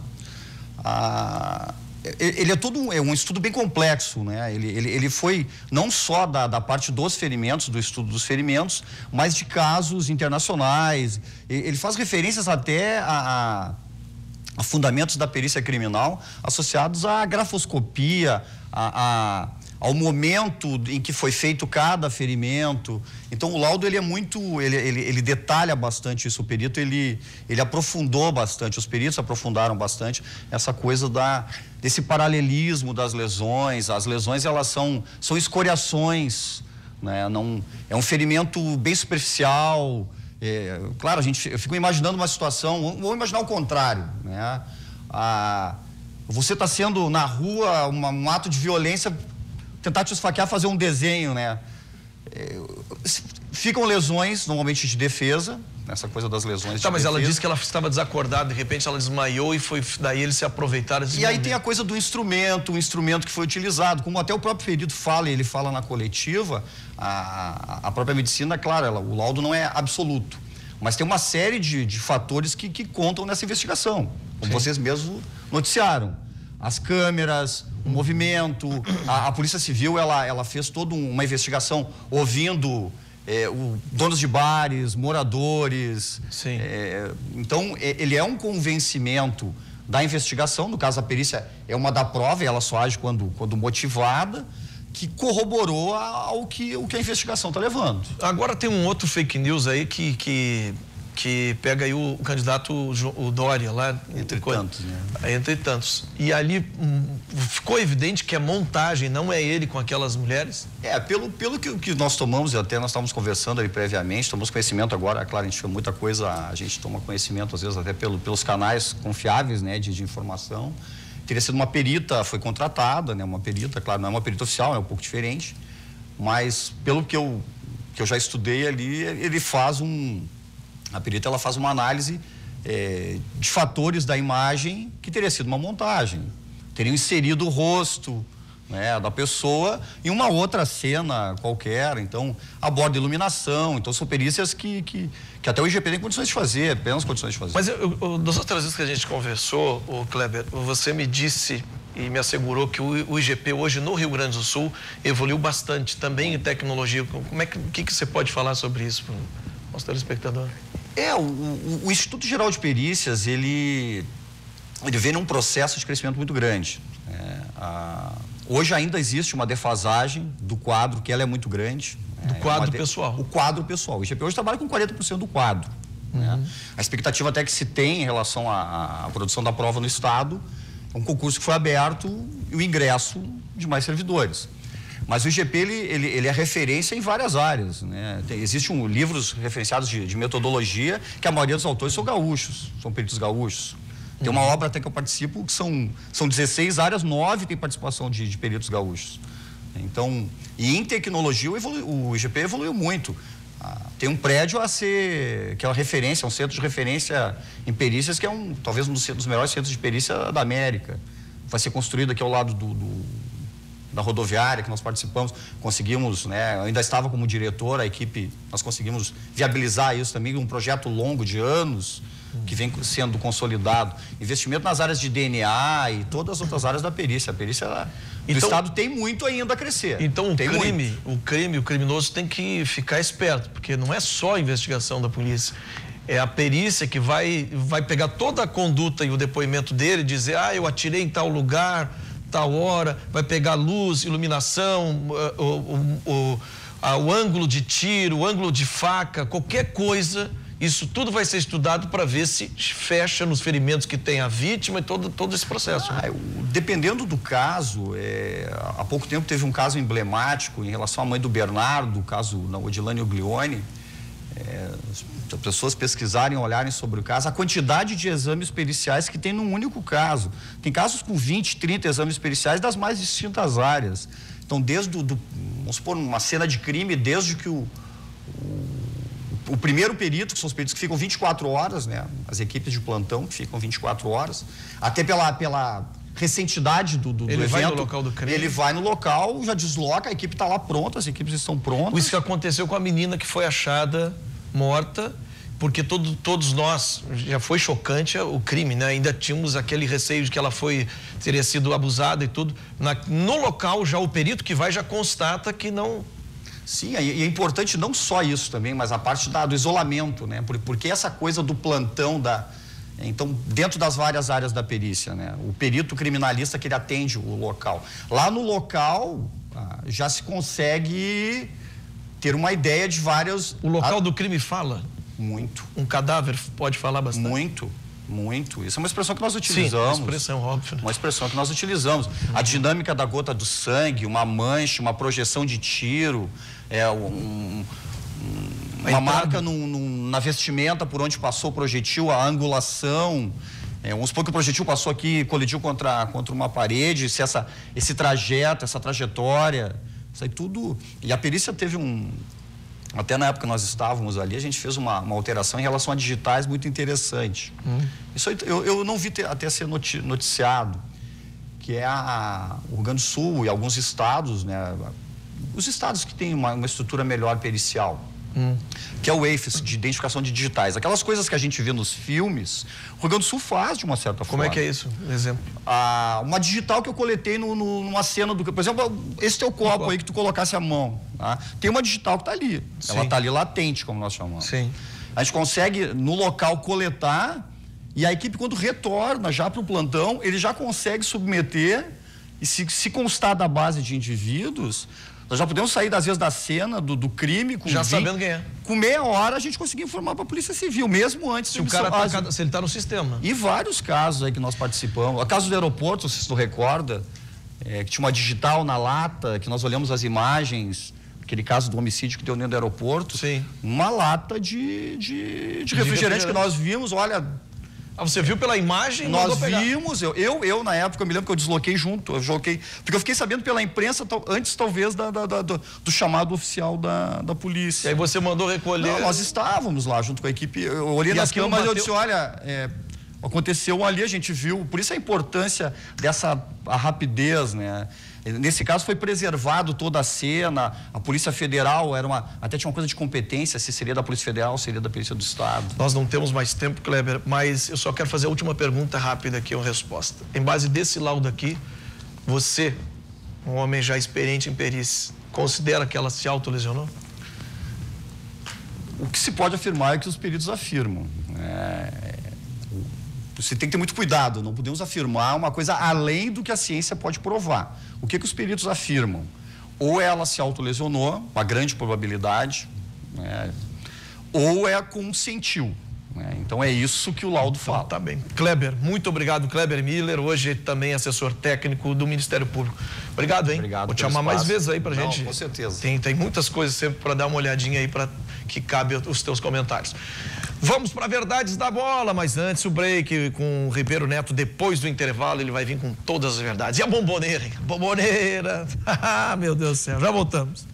Ele é um estudo bem complexo, né? Ele foi não só da parte dos ferimentos, do estudo dos ferimentos, mas de casos internacionais. Ele faz referências até a fundamentos da perícia criminal associados à grafoscopia, ao momento em que foi feito cada ferimento. Então o laudo ele é muito, ele detalha bastante isso. O perito ele aprofundou bastante, os peritos aprofundaram bastante essa coisa desse paralelismo das lesões. As lesões elas são escoriações, né? Não é um ferimento bem superficial. Claro, eu fico imaginando uma situação, vou imaginar o contrário, né? Você está sendo na rua, um ato de violência, tentar te esfaquear, fazer um desenho, né? ficam lesões, normalmente de defesa, essa coisa das lesões de mas defesa. ela disse que ela estava desacordada, de repente ela desmaiou e daí eles se aproveitaram desse E aí momento. tem a coisa do instrumento, o instrumento que foi utilizado, como até o próprio perito fala, ele fala na coletiva, a própria medicina, claro, o laudo não é absoluto, mas tem uma série de fatores que contam nessa investigação, como vocês mesmos noticiaram. As câmeras, o movimento, a Polícia Civil, ela fez toda uma investigação ouvindo donos de bares, moradores. Sim. Então, ele é um convencimento da investigação, no caso a perícia é uma da prova, e ela só age quando motivada, que corroborou ao que a investigação está levando. Agora tem um outro fake news aí que pega aí o candidato o Dória lá. Entre tantos, né? Entre tantos. E ali ficou evidente que é montagem, não é ele com aquelas mulheres? Pelo que nós tomamos, e até nós estávamos conversando ali previamente, tomamos conhecimento agora, claro, a gente muita coisa, a gente toma conhecimento às vezes até pelos canais confiáveis, né, de informação. Teria sido uma perita, foi contratada, né, uma perita, claro, não é uma perita oficial, é um pouco diferente, mas pelo que eu já estudei ali, ele faz a perita ela faz uma análise de fatores da imagem que teria sido uma montagem. Teriam inserido o rosto, né, da pessoa em uma outra cena qualquer, então aborda iluminação, então são perícias que até o IGP tem condições de fazer, apenas condições de fazer. Mas das outras vezes que a gente conversou, Kleber, você me disse e me assegurou que o IGP hoje no Rio Grande do Sul evoluiu bastante, também em tecnologia. O que você pode falar sobre isso para o nosso telespectador? O Instituto Geral de Perícias, ele vem num processo de crescimento muito grande. Hoje ainda existe uma defasagem do quadro, que ela é muito grande. Do quadro pessoal. O quadro pessoal. O IGP hoje trabalha com 40% do quadro. Né? A expectativa até que se tem em relação à produção da prova no Estado, é um concurso que foi aberto e o ingresso de mais servidores. Mas o IGP, ele é referência em várias áreas, né? Existem livros referenciados de metodologia, que a maioria dos autores são gaúchos, são peritos gaúchos. Tem uma obra até que eu participo, que são 16 áreas, 9 tem participação de peritos gaúchos. Então, e em tecnologia, o IGP evoluiu muito. Tem um prédio que é uma referência, um centro de referência em perícias, que é talvez um dos melhores centros de perícia da América. Vai ser construído aqui ao lado da rodoviária que nós participamos, conseguimos, né, eu ainda estava como diretor, a equipe, nós conseguimos viabilizar isso também, um projeto longo de anos, que vem sendo consolidado. Investimento nas áreas de DNA e todas as outras áreas da perícia. A perícia do Estado tem muito ainda a crescer. Então o criminoso tem que ficar esperto, porque não é só a investigação da polícia. É a perícia que vai pegar toda a conduta e o depoimento dele e dizer, eu atirei em tal lugar, tal hora, vai pegar luz, iluminação, o ângulo de tiro, o ângulo de faca, qualquer coisa, isso tudo vai ser estudado para ver se fecha nos ferimentos que tem a vítima e todo esse processo. Dependendo do caso, há pouco tempo teve um caso emblemático em relação à mãe do Bernardo, o caso da Odilane Oglione. As pessoas pesquisarem, olharem sobre o caso, a quantidade de exames periciais que tem num único caso. Tem casos com 20, 30 exames periciais das mais distintas áreas. Então, vamos supor, uma cena de crime, desde que o primeiro perito, que são os peritos que ficam 24 horas, né? As equipes de plantão que ficam 24 horas, até pela recentidade do evento. Ele vai no local do crime. Ele vai no local, já desloca, a equipe está lá pronta, as equipes estão prontas. Isso que aconteceu com a menina que foi achada morta, porque todos nós, já foi chocante o crime, né? Ainda tínhamos aquele receio de que ela teria sido abusada e tudo. No local, já o perito que vai já constata que não... Sim, e é importante não só isso também, mas a parte do isolamento, né? Porque essa coisa do plantão então, dentro das várias áreas da perícia, né? O perito criminalista que ele atende o local. Lá no local, já se consegue ter uma ideia de várias... O local do crime fala? Muito. Um cadáver pode falar bastante? Muito. Isso é uma expressão que nós utilizamos. Sim, uma expressão óbvia. Uma expressão que nós utilizamos. A dinâmica da gota do sangue, uma mancha, uma projeção de tiro, uma marca na vestimenta por onde passou o projetil, a angulação. Vamos supor que o projetil passou aqui, colidiu contra uma parede, se esse trajeto, essa trajetória, isso aí tudo... E a perícia teve Até na época que nós estávamos ali, a gente fez uma alteração em relação a digitais muito interessante. Isso eu não vi até ser noticiado, que é o Rio Grande do Sul e alguns estados, né? Os estados que têm uma estrutura melhor pericial, que é o EIFES, de identificação de digitais. Aquelas coisas que a gente vê nos filmes, o Rio Grande do Sul faz de uma certa forma. Como é que é isso? Um exemplo. Uma digital que eu coletei numa cena do... Por exemplo, esse teu copo aí que tu colocasse a mão, tá? Tem uma digital que está ali. Sim. Ela está ali latente, como nós chamamos. Sim. A gente consegue, no local, coletar, e a equipe, quando retorna já para o plantão, ele já consegue submeter, e se constar da base de indivíduos... Nós já podemos sair, às vezes, da cena do crime. Sabendo quem é. Com meia hora, a gente conseguia informar para a Polícia Civil, mesmo antes se o cara se ele está no sistema. E vários casos aí que nós participamos. O caso do aeroporto, se tu recorda, que tinha uma digital na lata, que nós olhamos as imagens, aquele caso do homicídio que deu dentro do aeroporto. Sim. Uma lata de refrigerante que nós vimos, olha... você viu pela imagem? Nós vimos, eu na época, eu me lembro que eu desloquei junto, porque eu fiquei sabendo pela imprensa, antes talvez do chamado oficial da polícia. E aí você mandou recolher? Não, nós estávamos lá junto com a equipe, eu olhei nas câmeras e eu disse, olha, aconteceu ali, a gente viu, por isso a importância a rapidez, né? Nesse caso foi preservado toda a cena, a Polícia Federal até tinha uma coisa de competência, se seria da Polícia Federal, seria da Polícia do Estado. Nós não temos mais tempo, Kleber, mas eu só quero fazer a última pergunta rápida aqui, uma resposta. Em base desse laudo aqui, você, um homem já experiente em perícia, considera que ela se autolesionou? O que se pode afirmar é que os peritos afirmam. Você tem que ter muito cuidado, não podemos afirmar uma coisa além do que a ciência pode provar. O que os peritos afirmam? Ou ela se autolesionou, uma grande probabilidade, ou consentiu. Então é isso que o laudo fala. Tá bem. Kleber, muito obrigado, Kleber Miller, hoje também assessor técnico do Ministério Público. Obrigado, hein? Obrigado. Vou te chamar mais vezes aí pra gente. Com certeza. Tem muitas coisas sempre para dar uma olhadinha aí para que cabe os teus comentários. Vamos para Verdades da Bola, mas antes o break com o Ribeiro Neto, depois do intervalo, ele vai vir com todas as verdades. E a bomboneira, hein? Bomboneira! Meu Deus do céu, já voltamos.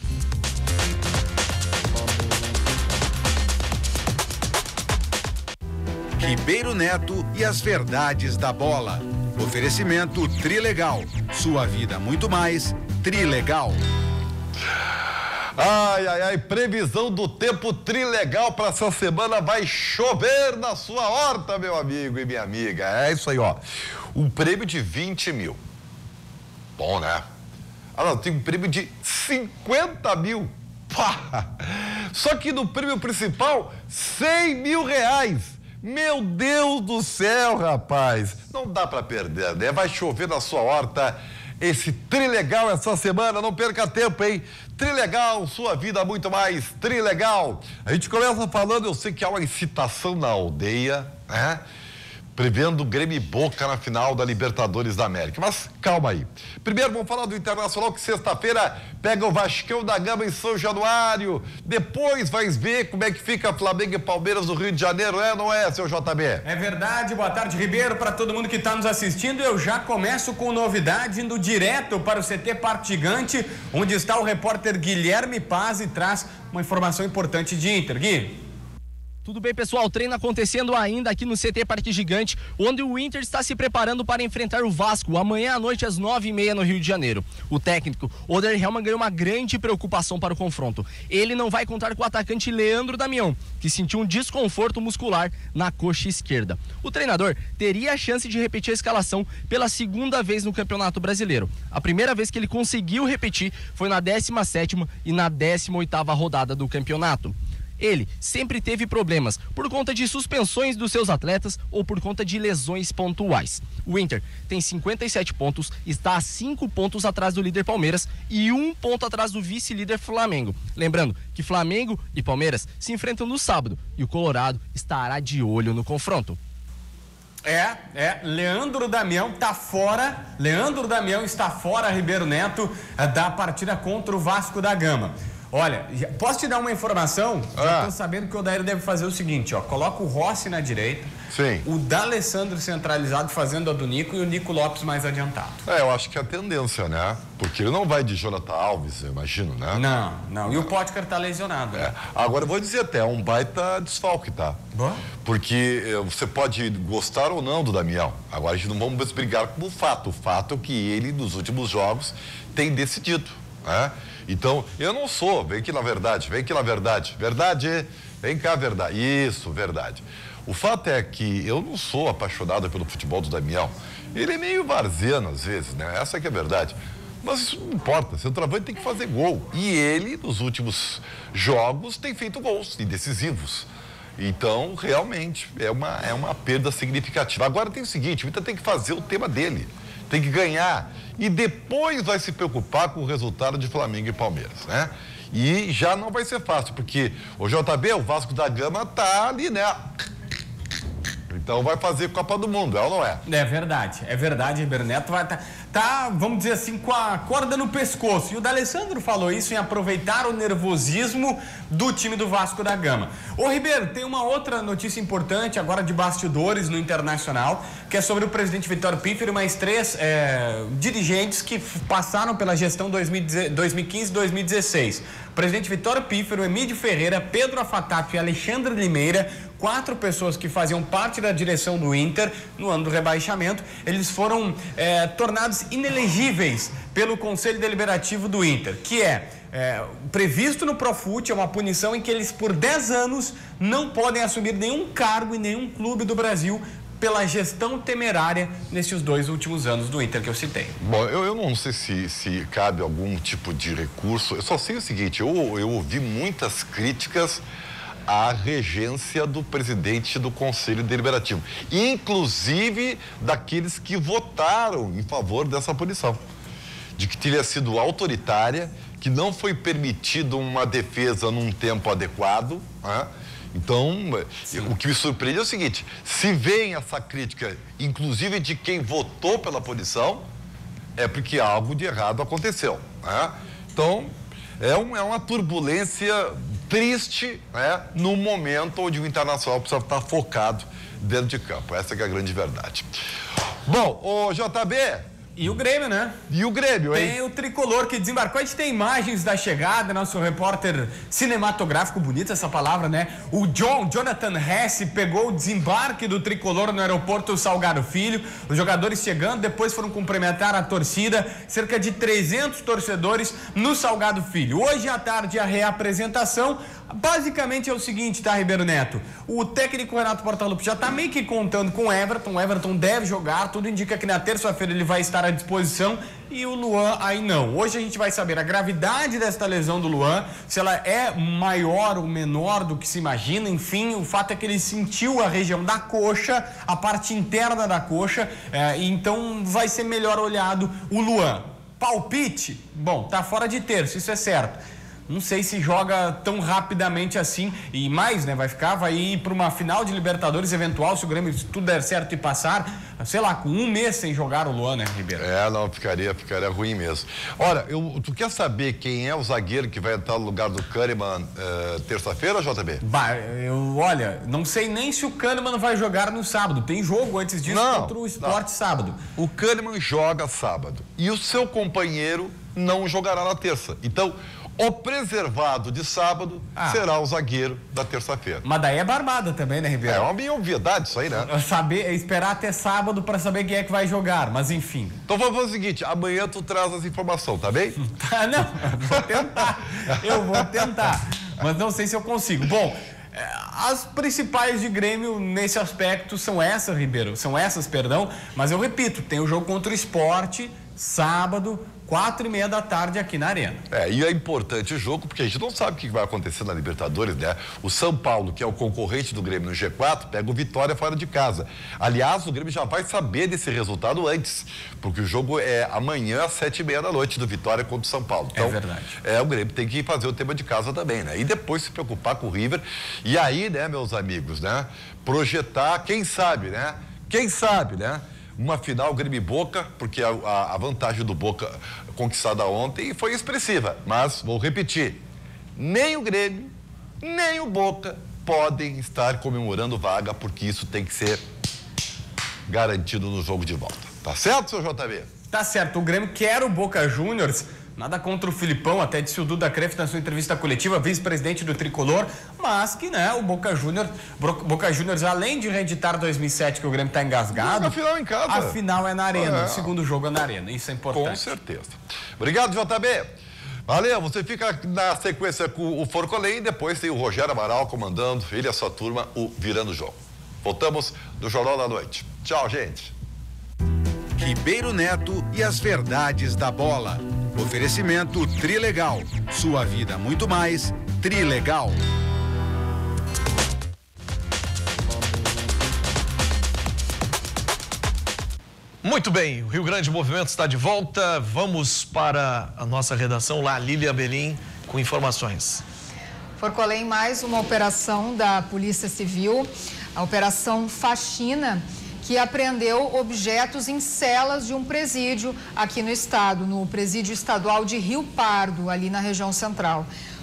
Ribeiro Neto e as Verdades da Bola. Oferecimento Trilegal. Sua vida muito mais. Trilegal. Ai, previsão do tempo trilegal para essa semana, vai chover na sua horta, meu amigo e minha amiga. É isso aí, ó. Um prêmio de 20 mil. Bom, né? Não, tem um prêmio de 50 mil. Pá! Só que no prêmio principal, 100 mil reais. Meu Deus do céu, rapaz. Não dá para perder, né? Vai chover na sua horta. Esse Trilegal essa semana, não perca tempo, hein? Trilegal, sua vida muito mais Trilegal. A gente começa falando, eu sei que há uma incitação na aldeia, né? Prevendo Grêmio e Boca na final da Libertadores da América. Mas calma aí. Primeiro vamos falar do Internacional, que sexta-feira pega o Vascão da Gama em São Januário. Depois vai ver como é que fica Flamengo e Palmeiras no Rio de Janeiro, não é, seu JB? É verdade, boa tarde, Ribeiro, para todo mundo que está nos assistindo. Eu já começo com novidade, indo direto para o CT Parque Gigante, onde está o repórter Guilherme Paz e traz uma informação importante de Inter. Gui. Tudo bem, pessoal? Treino acontecendo ainda aqui no CT Parque Gigante, onde o Inter está se preparando para enfrentar o Vasco amanhã à noite às 9h30 no Rio de Janeiro. O técnico, Oder Hellmann, ganhou uma grande preocupação para o confronto. Ele não vai contar com o atacante Leandro Damião, que sentiu um desconforto muscular na coxa esquerda. O treinador teria a chance de repetir a escalação pela segunda vez no Campeonato Brasileiro. A primeira vez que ele conseguiu repetir foi na 17ª e na 18ª rodada do campeonato. Ele sempre teve problemas por conta de suspensões dos seus atletas ou por conta de lesões pontuais. O Inter tem 57 pontos, está a 5 pontos atrás do líder Palmeiras e 1 ponto atrás do vice-líder Flamengo. Lembrando que Flamengo e Palmeiras se enfrentam no sábado e o Colorado estará de olho no confronto. Leandro Damião está fora. Leandro Damião está fora, Ribeiro Neto, da partida contra o Vasco da Gama. Olha, posso te dar uma informação? Já tô sabendo que o Odair deve fazer o seguinte, ó. Coloca o Rossi na direita. Sim. O D'Alessandro centralizado fazendo a do Nico e o Nico Lopes mais adiantado. Eu acho que é a tendência, né? Porque ele não vai de Jonathan Alves, eu imagino, né? Não. E o Potker tá lesionado, né? Agora eu vou dizer até, é um baita desfalque, tá? Bom. Porque você pode gostar ou não do Damião. Agora a gente não vamos brigar com o fato. O fato é que ele, nos últimos jogos, tem decidido, né? Então, eu não sou, vem aqui na verdade. Verdade, vem cá, verdade. Isso, verdade. O fato é que eu não sou apaixonado pelo futebol do Damião. Ele é meio varzeno às vezes, né? Essa que é a verdade. Mas isso não importa, centroavante tem que fazer gol. E ele, nos últimos jogos, tem feito gols decisivos. Então, realmente, é uma perda significativa. Agora tem o seguinte, o Inter tem que fazer o tema dele. Tem que ganhar. E depois vai se preocupar com o resultado de Flamengo e Palmeiras, né? E já não vai ser fácil, porque o JB, o Vasco da Gama, tá ali, né? Então vai fazer Copa do Mundo, é ou não é? É verdade, Ribeiro Neto vai tá, vamos dizer assim, com a corda no pescoço. E o D'Alessandro falou isso em aproveitar o nervosismo do time do Vasco da Gama. Ô Ribeiro, tem uma outra notícia importante agora de bastidores no Internacional, que é sobre o presidente Vitor Piffer e mais 3 dirigentes que passaram pela gestão 2015-2016. O presidente Vitor Piffer, o Emílio Ferreira, Pedro Afatato e Alexandre Limeira, 4 pessoas que faziam parte da direção do Inter no ano do rebaixamento, eles foram tornados inelegíveis pelo Conselho Deliberativo do Inter, que previsto no Profut, é uma punição em que eles por 10 anos não podem assumir nenhum cargo em nenhum clube do Brasil pela gestão temerária nesses 2 últimos anos do Inter que eu citei. Bom, eu não sei se cabe algum tipo de recurso, eu só sei o seguinte, eu ouvi muitas críticas à regência do presidente do Conselho Deliberativo, inclusive daqueles que votaram em favor dessa punição, de que teria sido autoritária, que não foi permitido uma defesa num tempo adequado, né? Então, o que me surpreende é o seguinte, se vem essa crítica, inclusive de quem votou pela punição, é porque algo de errado aconteceu, né? Então, é uma turbulência triste, né? No momento onde o Internacional precisa estar focado dentro de campo. Essa que é a grande verdade. Bom, o JB... E o Grêmio, né? E o Grêmio, hein? Tem o Tricolor que desembarcou. A gente tem imagens da chegada, nosso repórter cinematográfico, bonita essa palavra, né? O Jonathan Hesse pegou o desembarque do Tricolor no aeroporto Salgado Filho. Os jogadores chegando, depois foram cumprimentar a torcida. Cerca de 300 torcedores no Salgado Filho. Hoje à tarde a reapresentação. Basicamente é o seguinte, tá, Ribeiro Neto? O técnico Renato Portaluppi já tá meio que contando com o Everton. O Everton deve jogar, tudo indica que na terça-feira ele vai estar à disposição e o Luan aí não. Hoje a gente vai saber a gravidade desta lesão do Luan, se ela é maior ou menor do que se imagina, enfim, o fato é que ele sentiu a região da coxa, a parte interna da coxa, então vai ser melhor olhado o Luan. Palpite? Bom, tá fora de terço, isso é certo. Não sei se joga tão rapidamente assim e mais, né? Vai ir para uma final de Libertadores eventual, se o Grêmio tudo der certo e passar, sei lá, com 1 mês sem jogar o Luan, né, Ribeiro? Não, ficaria ruim mesmo. Olha, tu quer saber quem é o zagueiro que vai entrar no lugar do Kahneman terça-feira, JB? Olha, não sei nem se o Kahneman vai jogar no sábado. Tem jogo antes disso contra o Sport sábado. O Kahneman joga sábado e o seu companheiro não jogará na terça. Então, o preservado de sábado será o zagueiro da terça-feira. Mas daí é barbada também, né, Ribeiro? É uma meio obviedade isso aí, né? Esperar até sábado para saber quem é que vai jogar, mas enfim. Então vamos fazer o seguinte, amanhã tu traz as informações, tá bem? Não, eu vou tentar, mas não sei se eu consigo. Bom, as principais de Grêmio nesse aspecto são essas, Ribeiro, mas eu repito, tem o jogo contra o Sport, sábado, 4:30 da tarde aqui na Arena. E é importante o jogo, porque a gente não sabe o que vai acontecer na Libertadores, né? O São Paulo, que é o concorrente do Grêmio no G4, pega o Vitória fora de casa. Aliás, o Grêmio já vai saber desse resultado antes, porque o jogo é amanhã às 7:30 da noite do Vitória contra o São Paulo. Então, é verdade. O Grêmio tem que fazer o tema de casa também, né? E depois se preocupar com o River. E aí, né, meus amigos, né? Projetar, quem sabe, né? Uma final Grêmio e Boca, porque a vantagem do Boca conquistada ontem foi expressiva, mas vou repetir, nem o Grêmio, nem o Boca podem estar comemorando vaga, porque isso tem que ser garantido no jogo de volta. Tá certo, seu JB? Tá certo. O Grêmio quer o Boca Juniors. Nada contra o Filipão, até disse o Duda Kreft na sua entrevista coletiva, vice-presidente do Tricolor, mas que, né, o Boca Juniors, além de reeditar 2007, que o Grêmio tá engasgado, a final em casa. A final é na Arena, o segundo jogo é na Arena, isso é importante. Com certeza. Obrigado, JB. Valeu, você fica na sequência com o Forcolém e depois tem o Rogério Amaral comandando, ele e a sua turma, o Virando o Jogo. Voltamos no Jornal da Noite. Tchau, gente. Ribeiro Neto e as verdades da bola. Oferecimento Trilegal. Sua vida muito mais. Trilegal. Muito bem, o Rio Grande Movimento está de volta. Vamos para a nossa redação lá, Lília Belim, com informações. Forcolém, mais uma operação da Polícia Civil, a Operação Faxina, que apreendeu objetos em celas de um presídio aqui no estado, no presídio estadual de Rio Pardo, ali na região central.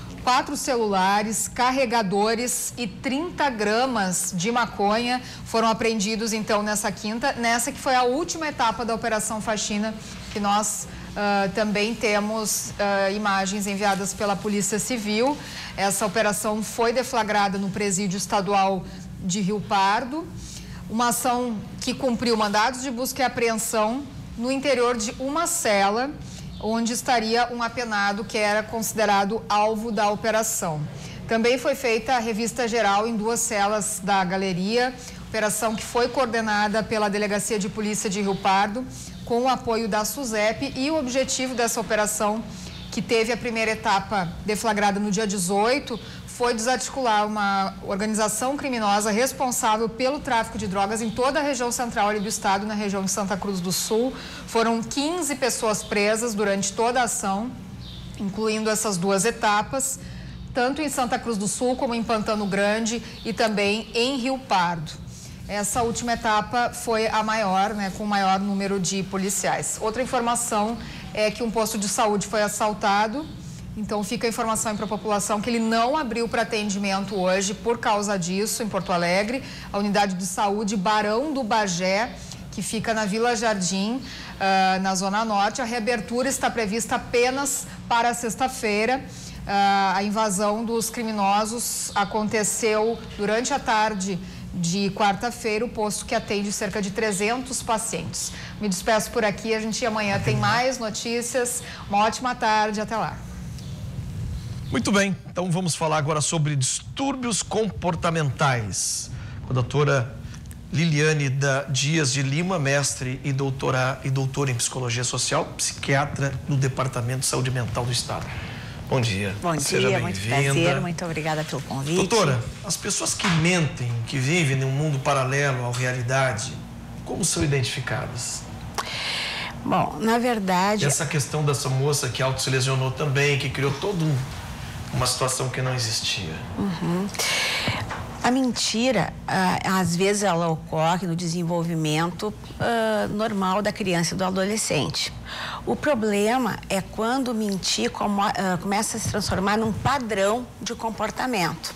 4 celulares, carregadores e 30 gramas de maconha foram apreendidos, então, nessa que foi a última etapa da Operação Faxina, que nós também temos imagens enviadas pela Polícia Civil. Essa operação foi deflagrada no presídio estadual de Rio Pardo. Uma ação que cumpriu mandados de busca e apreensão no interior de uma cela, onde estaria um apenado que era considerado alvo da operação. Também foi feita a revista geral em 2 celas da galeria, operação que foi coordenada pela Delegacia de Polícia de Rio Pardo, com o apoio da SUSEP, e o objetivo dessa operação, que teve a primeira etapa deflagrada no dia 18, foi desarticular uma organização criminosa responsável pelo tráfico de drogas em toda a região central ali do estado, na região de Santa Cruz do Sul. Foram 15 pessoas presas durante toda a ação, incluindo essas 2 etapas, tanto em Santa Cruz do Sul como em Pantano Grande e também em Rio Pardo. Essa última etapa foi a maior, né, com o maior número de policiais. Outra informação é que um posto de saúde foi assaltado. Então, fica a informação para a população que ele não abriu para atendimento hoje por causa disso, em Porto Alegre. A unidade de saúde Barão do Bagé, que fica na Vila Jardim, na Zona Norte. A reabertura está prevista apenas para sexta-feira. A invasão dos criminosos aconteceu durante a tarde de quarta-feira, o posto que atende cerca de 300 pacientes. Me despeço por aqui, a gente amanhã tem mais notícias. Uma ótima tarde, até lá. Muito bem, então vamos falar agora sobre distúrbios comportamentais. Com a doutora Liliane Dias de Lima, mestre e doutora em psicologia social, psiquiatra no Departamento de Saúde Mental do Estado. Bom dia. Bom dia, muito prazer, muito obrigada pelo convite. Doutora, as pessoas que mentem, que vivem em um mundo paralelo à realidade, como são identificadas? Bom, na verdade... Essa questão dessa moça que auto se lesionou também, que criou toda uma situação que não existia. Uhum. A mentira, às vezes ela ocorre no desenvolvimento normal da criança e do adolescente. O problema é quando mentir começa a se transformar num padrão de comportamento.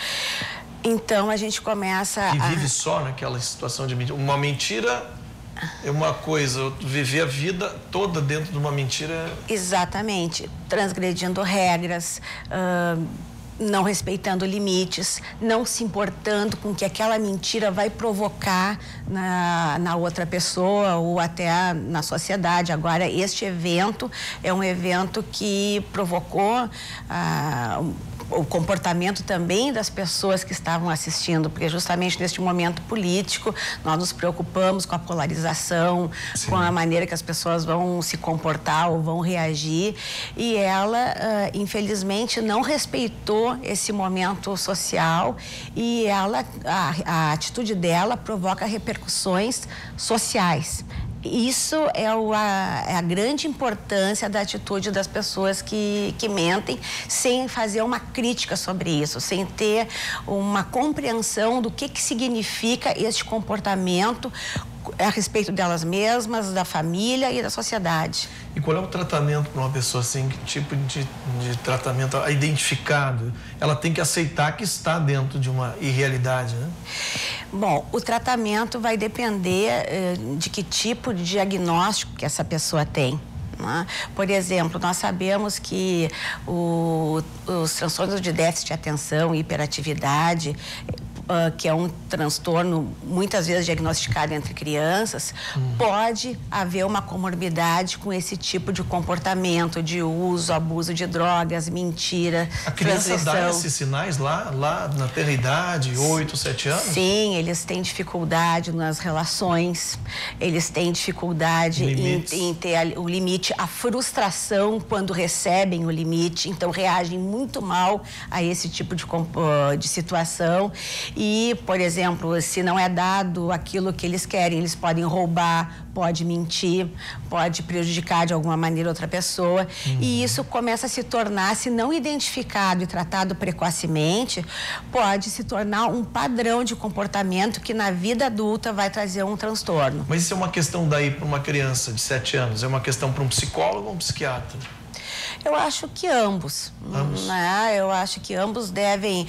Então, a gente começa que vive só naquela situação de mentira. Uma mentira é uma coisa, viver a vida toda dentro de uma mentira... Exatamente. Transgredindo regras, não respeitando limites, não se importando com o que aquela mentira vai provocar na outra pessoa ou até na sociedade. Agora, este evento é um evento que provocou o comportamento também das pessoas que estavam assistindo, porque justamente neste momento político nós nos preocupamos com a polarização, sim, com a maneira que as pessoas vão se comportar ou vão reagir, e ela infelizmente não respeitou esse momento social, e a atitude dela provoca repercussões sociais. Isso é a grande importância da atitude das pessoas que mentem, sem fazer uma crítica sobre isso, sem ter uma compreensão do que significa este comportamento, a respeito delas mesmas, da família e da sociedade. E qual é o tratamento para uma pessoa assim? Que tipo de tratamento identificado? Ela tem que aceitar que está dentro de uma irrealidade, né? Bom, o tratamento vai depender de que tipo de diagnóstico que essa pessoa tem. Né? Por exemplo, nós sabemos que os transtornos de déficit de atenção e hiperatividade, que é um transtorno muitas vezes diagnosticado entre crianças, pode haver uma comorbidade com esse tipo de comportamento, de uso, abuso de drogas, mentira, a criança transgressão. dá esses sinais lá na tenra-idade, 8, 7 anos? Sim, eles têm dificuldade nas relações, eles têm dificuldade em ter o limite, a frustração quando recebem o limite, então reagem muito mal a esse tipo de situação. E, por exemplo, se não é dado aquilo que eles querem, eles podem roubar, pode mentir, pode prejudicar de alguma maneira outra pessoa. E isso começa a se tornar, se não identificado e tratado precocemente, pode se tornar um padrão de comportamento que na vida adulta vai trazer um transtorno. Mas isso é uma questão daí para uma criança de 7 anos? É uma questão para um psicólogo ou um psiquiatra? Eu acho que ambos. Né? Eu acho que ambos devem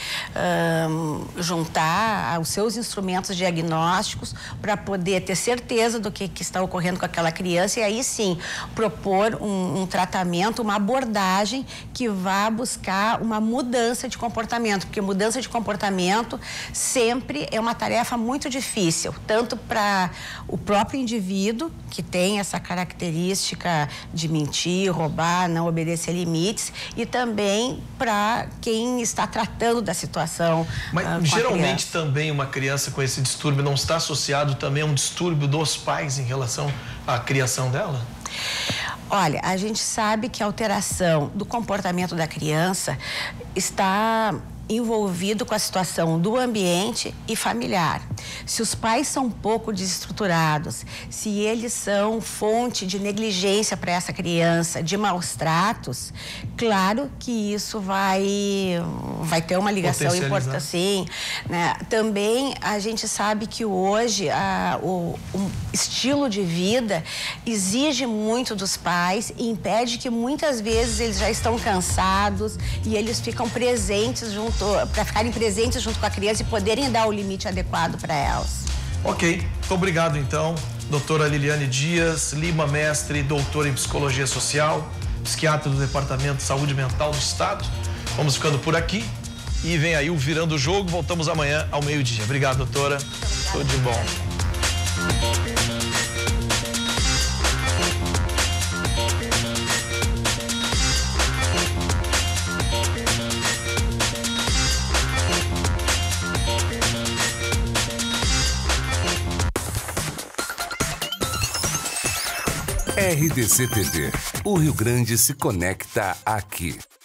juntar os seus instrumentos diagnósticos para poder ter certeza do que está ocorrendo com aquela criança e aí sim propor um tratamento, uma abordagem que vá buscar uma mudança de comportamento, porque mudança de comportamento sempre é uma tarefa muito difícil, tanto para o próprio indivíduo, que tem essa característica de mentir, roubar, não obedecer limites, e também para quem está tratando da situação. Mas geralmente também uma criança com esse distúrbio não está associado também a um distúrbio dos pais em relação à criação dela? Olha, a gente sabe que a alteração do comportamento da criança está envolvido com a situação do ambiente e familiar. Se os pais são pouco desestruturados, se eles são fonte de negligência para essa criança, de maus tratos, claro que isso vai ter uma ligação importante, sim, né? Também a gente sabe que hoje o estilo de vida exige muito dos pais e impede que muitas vezes eles já estão cansados e eles ficam presentes para ficarem presentes junto com a criança e poderem dar o limite adequado para elas. Ok, muito obrigado então, doutora Liliane Dias Lima, mestre e doutora em Psicologia Social, psiquiatra do Departamento de Saúde Mental do Estado. Vamos ficando por aqui e vem aí o Virando o Jogo, voltamos amanhã ao meio-dia. Obrigado, doutora. Tudo de bom. RDC TV. O Rio Grande se conecta aqui.